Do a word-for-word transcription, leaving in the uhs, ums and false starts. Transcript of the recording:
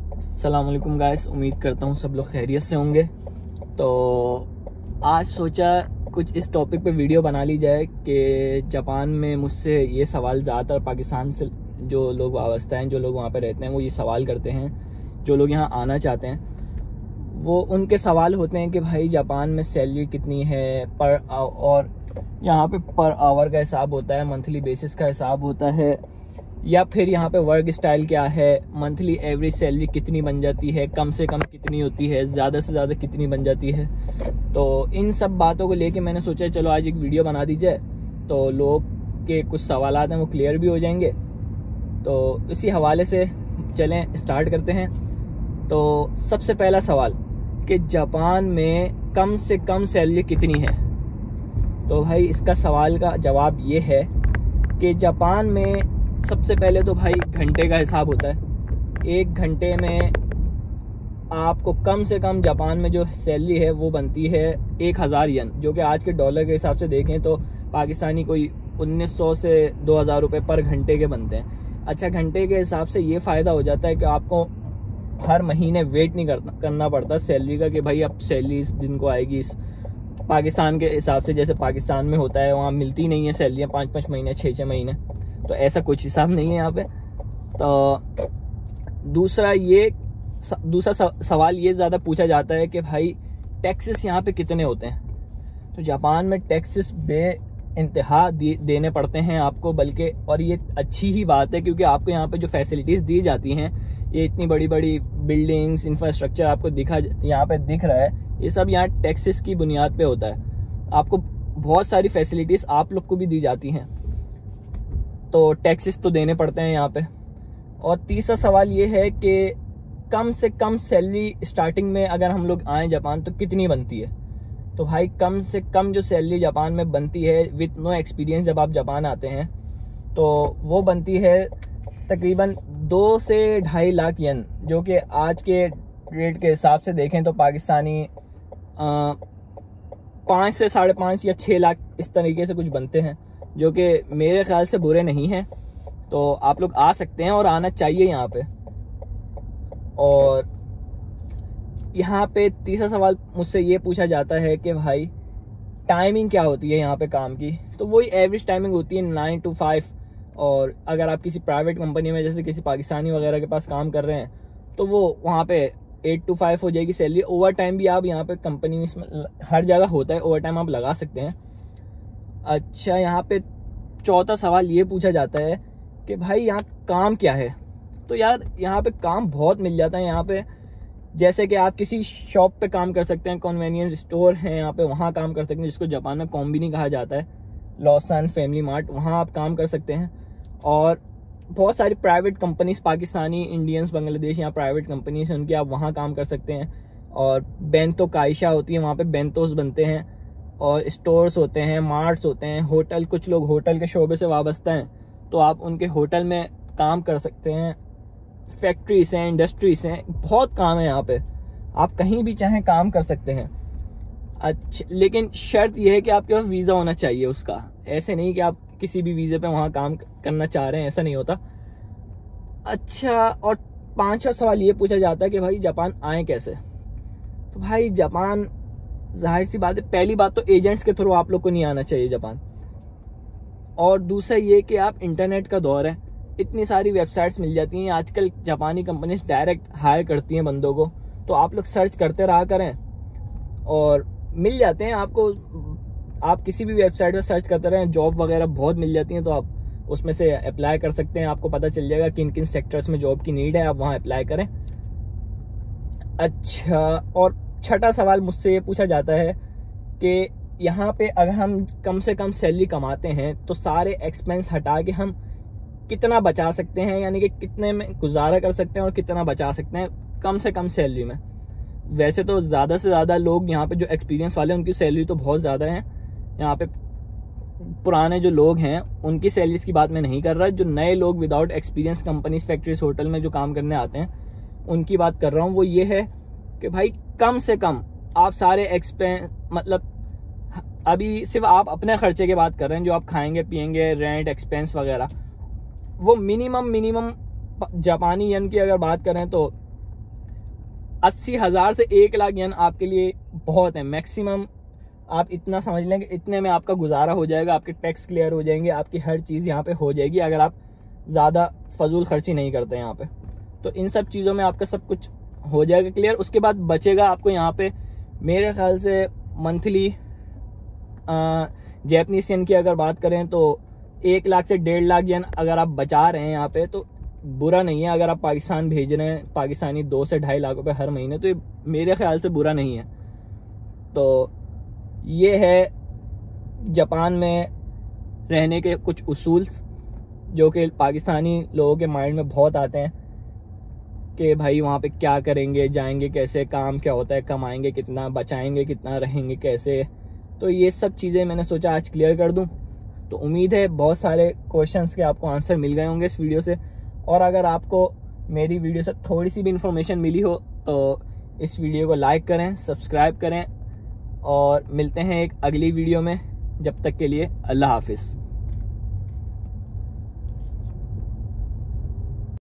अस्सलाम वालेकुम गाइस, उम्मीद करता हूँ सब लोग खैरियत से होंगे। तो आज सोचा कुछ इस टॉपिक पे वीडियो बना ली जाए कि जापान में मुझसे ये सवाल ज़्यादातर पाकिस्तान से जो लोग वाबस्ता हैं, जो लोग वहाँ पे रहते हैं, वो ये सवाल करते हैं। जो लोग यहाँ आना चाहते हैं वो उनके सवाल होते हैं कि भाई जापान में सैलरी कितनी है पर, और यहाँ पे पर आवर का हिसाब होता है, मंथली बेसिस का हिसाब होता है, या फिर यहाँ पे वर्क स्टाइल क्या है, मंथली एवरेज सैलरी कितनी बन जाती है, कम से कम कितनी होती है, ज़्यादा से ज़्यादा कितनी बन जाती है। तो इन सब बातों को लेके मैंने सोचा चलो आज एक वीडियो बना दी जाए, तो लोग के कुछ सवालात हैं वो क्लियर भी हो जाएंगे। तो इसी हवाले से चलें स्टार्ट करते हैं। तो सबसे पहला सवाल कि जापान में कम से कम सैलरी कितनी है। तो भाई इसका सवाल का जवाब ये है कि जापान में सबसे पहले तो भाई घंटे का हिसाब होता है। एक घंटे में आपको कम से कम जापान में जो सैलरी है वो बनती है एक हज़ार यन, जो कि आज के डॉलर के हिसाब से देखें तो पाकिस्तानी कोई उन्नीस सौ से दो हज़ार रुपये पर घंटे के बनते हैं। अच्छा, घंटे के हिसाब से ये फ़ायदा हो जाता है कि आपको हर महीने वेट नहीं करना करना पड़ता सैलरी का कि भाई अब सैलरी इस दिन को आएगी। इस पाकिस्तान के हिसाब से जैसे पाकिस्तान में होता है, वहाँ मिलती नहीं है सैलरियाँ पाँच पाँच महीने छः छः महीने, तो ऐसा कुछ हिसाब नहीं है यहाँ पे। तो दूसरा ये दूसरा सवाल ये ज़्यादा पूछा जाता है कि भाई टैक्सेस यहाँ पे कितने होते हैं। तो जापान में टैक्सेस बे इंतहा देने पड़ते हैं आपको, बल्कि और ये अच्छी ही बात है क्योंकि आपको यहाँ पे जो फैसिलिटीज़ दी जाती हैं, ये इतनी बड़ी बड़ी बिल्डिंग्स, इंफ्रास्ट्रक्चर आपको दिखा यहाँ पे दिख रहा है, ये सब यहाँ टैक्सेस की बुनियाद पे होता है। आपको बहुत सारी फैसिलिटीज़ आप लोग को भी दी जाती हैं, तो टैक्सेस तो देने पड़ते हैं यहाँ पे। और तीसरा सवाल ये है कि कम से कम सैलरी स्टार्टिंग में अगर हम लोग आए जापान तो कितनी बनती है। तो भाई कम से कम जो सैलरी जापान में बनती है विथ नो एक्सपीरियंस, जब आप जापान आते हैं तो वो बनती है तकरीबन दो से ढाई लाख यन, जो कि आज के रेट के हिसाब से देखें तो पाकिस्तानी पाँच से साढ़े पाँच या छः लाख इस तरीके से कुछ बनते हैं, जो कि मेरे ख्याल से बुरे नहीं हैं। तो आप लोग आ सकते हैं और आना चाहिए यहाँ पे। और यहाँ पे तीसरा सवाल मुझसे ये पूछा जाता है कि भाई टाइमिंग क्या होती है यहाँ पे काम की। तो वही एवरेज टाइमिंग होती है नाइन टू फाइव। और अगर आप किसी प्राइवेट कंपनी में जैसे किसी पाकिस्तानी वगैरह के पास काम कर रहे हैं तो वो वहाँ पे एट टू फाइव हो जाएगी सैलरी। ओवर टाइम भी आप यहाँ पे कंपनी में हर जगह होता है, ओवर टाइम आप लगा सकते हैं। अच्छा, यहाँ पे चौथा सवाल ये पूछा जाता है कि भाई यहाँ काम क्या है। तो यार यहाँ पे काम बहुत मिल जाता है यहाँ पे, जैसे कि आप किसी शॉप पे काम कर सकते हैं, कन्वीनियंस स्टोर है यहाँ पे, वहाँ काम कर सकते हैं, जिसको जापान में कॉम्बिनी कहा जाता है, लॉसन फैमिली मार्ट, वहाँ आप काम कर सकते हैं। और बहुत सारी private companies, Pakistani, Indians, Bangladesh, यहाँ प्राइवेट कंपनीज हैं उनकी, आप वहाँ काम कर सकते हैं। और बेंतो काइशा होती है, वहाँ पे बेंतोस बनते हैं। और स्टोर्स होते हैं, मार्ट्स होते हैं, होटल, कुछ लोग होटल के शोबे से वाबस्ता हैं तो आप उनके होटल में काम कर सकते हैं। फैक्ट्रीज हैं, इंडस्ट्रीज हैं, बहुत काम है यहाँ पे, आप कहीं भी चाहें काम कर सकते हैं। अच्छा, लेकिन शर्त यह है कि आपके पास वीज़ा होना चाहिए उसका। ऐसे नहीं कि आप किसी भी वीज़े पे वहाँ काम करना चाह रहे हैं, ऐसा नहीं होता। अच्छा, और पांचवा सवाल ये पूछा जाता है कि भाई जापान आए कैसे। तो भाई जापान जाहिर सी बात है, पहली बात तो एजेंट्स के थ्रू आप लोग को नहीं आना चाहिए जापान। और दूसरा ये कि आप इंटरनेट का दौर है, इतनी सारी वेबसाइट्स मिल जाती हैं आजकल, जापानी कंपनीज डायरेक्ट हायर करती हैं बंदों को, तो आप लोग सर्च करते रहा करें और मिल जाते हैं आपको। आप किसी भी वेबसाइट पर सर्च करते रहें, जॉब वगैरह बहुत मिल जाती हैं, तो आप उसमें से अप्लाई कर सकते हैं। आपको पता चल जाएगा किन किन सेक्टर्स में जॉब की नीड है, आप वहाँ अप्लाई करें। अच्छा, और छठा सवाल मुझसे ये पूछा जाता है कि यहाँ पे अगर हम कम से कम सैलरी कमाते हैं तो सारे एक्सपेंस हटा के हम कितना बचा सकते हैं, यानी कि कितने में गुजारा कर सकते हैं और कितना बचा सकते हैं कम से कम सैलरी में। वैसे तो ज़्यादा से ज़्यादा लोग यहाँ पे जो एक्सपीरियंस वाले हैं उनकी सैलरी तो बहुत ज़्यादा है। यहाँ पे पुराने जो लोग हैं उनकी सैलरीज की बात मैं नहीं कर रहा, जो नए लोग without experience companies, factories, hotel में जो काम करने आते हैं उनकी बात कर रहा हूँ। वो ये है कि भाई कम से कम आप सारे एक्सपेंस, मतलब अभी सिर्फ आप अपने खर्चे की बात कर रहे हैं, जो आप खाएंगे पिएंगे, रेंट, एक्सपेंस वगैरह, वो मिनिमम मिनिमम जापानी यन की अगर बात करें तो अस्सी हज़ार से एक लाख यन आपके लिए बहुत है मैक्सिमम। आप इतना समझ लें कि इतने में आपका गुजारा हो जाएगा, आपके टैक्स क्लियर हो जाएंगे, आपकी हर चीज़ यहाँ पे हो जाएगी अगर आप ज़्यादा फजूल खर्ची नहीं करते यहाँ पे। तो इन सब चीज़ों में आपका सब कुछ हो जाएगा क्लियर। उसके बाद बचेगा आपको यहाँ पे मेरे ख्याल से मंथली जैपनीज येन की अगर बात करें तो एक लाख से डेढ़ लाख येन अगर आप बचा रहे हैं यहाँ पे तो बुरा नहीं है। अगर आप पाकिस्तान भेज रहे हैं पाकिस्तानी दो से ढाई लाख रुपए हर महीने तो ये मेरे ख्याल से बुरा नहीं है। तो ये है जापान में रहने के कुछ उसूल जो कि पाकिस्तानी लोगों के माइंड में बहुत आते हैं कि भाई वहाँ पे क्या करेंगे, जाएंगे कैसे, काम क्या होता है, कमाएंगे कितना, बचाएंगे कितना, रहेंगे कैसे। तो ये सब चीज़ें मैंने सोचा आज क्लियर कर दूं। तो उम्मीद है बहुत सारे क्वेश्चंस के आपको आंसर मिल गए होंगे इस वीडियो से। और अगर आपको मेरी वीडियो से थोड़ी सी भी इंफॉर्मेशन मिली हो तो इस वीडियो को लाइक करें, सब्सक्राइब करें और मिलते हैं एक अगली वीडियो में। जब तक के लिए अल्लाह हाफिज़।